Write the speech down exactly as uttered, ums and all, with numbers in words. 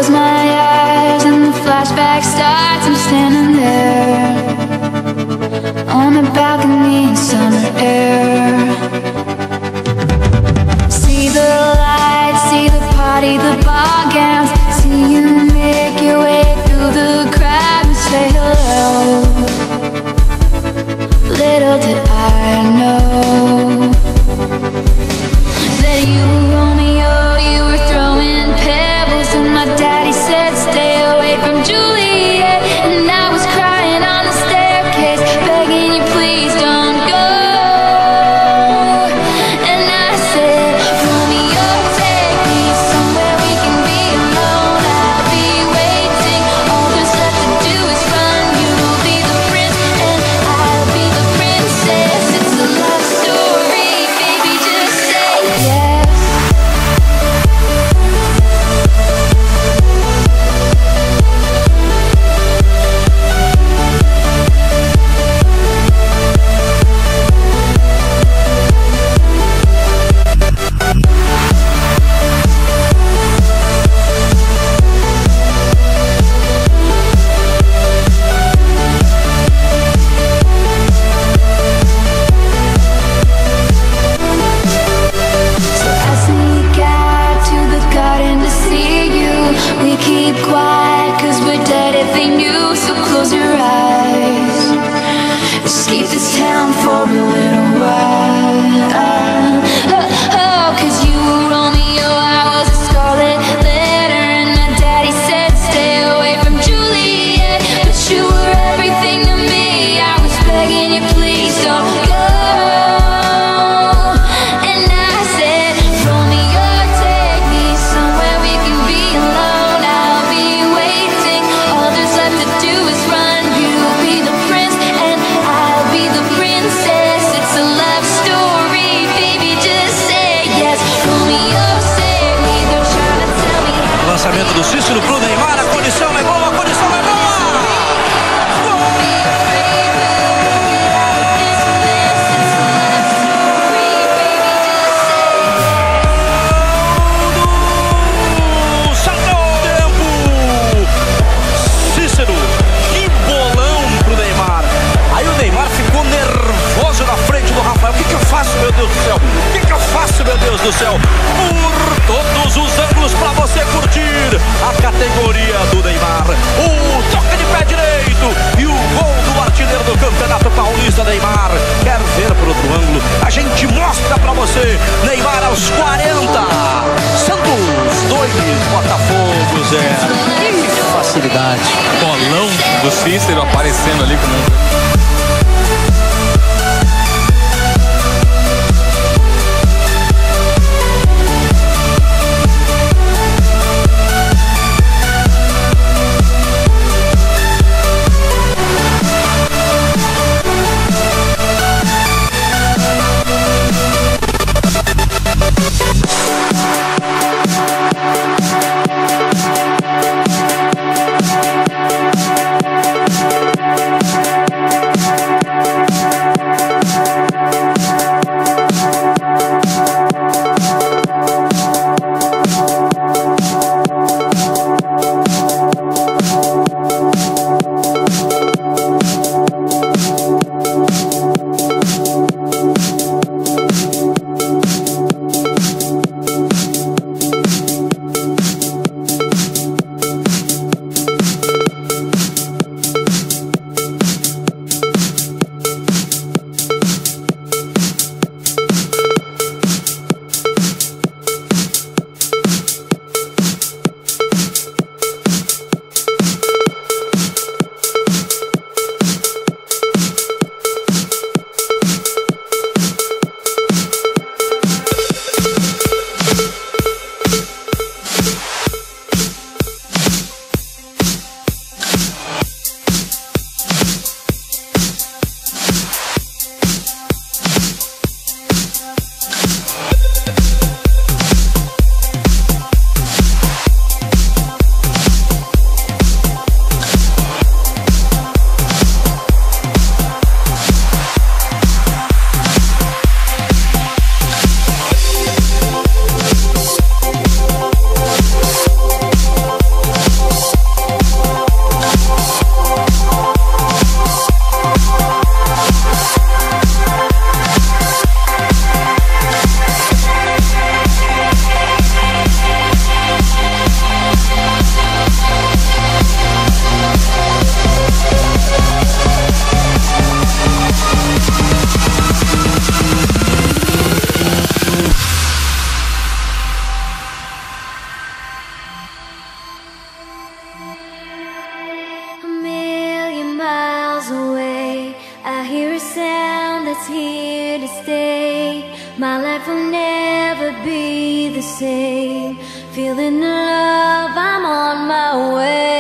close my eyes and the flashback starts. I'm standing there on a balcony in summer air. See the lights, see the party, the ball gowns. See you make your way through the crowd and say hello. Little did I know that you were Romeo, you were throwing pebbles, and my daddy said stay away from Juliet. And I was crying on the staircase, begging you please don't go. And I said, Romeo, take me somewhere we can be alone. I'll be waiting, all there's left to do is run. You'll be the prince and I'll be the princess. It's a love story, baby, just say yes. So I sneak out to the garden to see you. We keep quiet cause we're dead if they knew. So close your eyes, escape this town for a little while. Oh, oh, cause you were Romeo, I was a scarlet letter, and my daddy said stay away from Juliet. But you were everything to me, I was begging you please don't go. And I said, Romeo, take me somewhere we can be alone. I'll be waiting, all there's left to do is run. You'll be the prince and I'll be the princess. It's a love story, baby, just say yes. Romeo, save me, they're trying to tell me how. Lançamento do Cícero pro Neymar, a condição é boa, a condição é boa! Saltou o tempo! Cícero, que bolão pro Neymar! Aí o Neymar ficou nervoso na frente do Rafael. O que que eu faço, meu Deus do céu? O que que eu faço, meu Deus do céu? Por todos os ângulos pra você curtir a categoria do Neymar. O toque de pé direito e o gol do artilheiro do Campeonato Paulista, Neymar. Quer ver por outro ângulo? A gente mostra pra você. Neymar aos quarenta. Santos dois, Botafogo zero. Que facilidade. Bolão do Cícero aparecendo ali como be the same. Feeling the love, I'm on my way.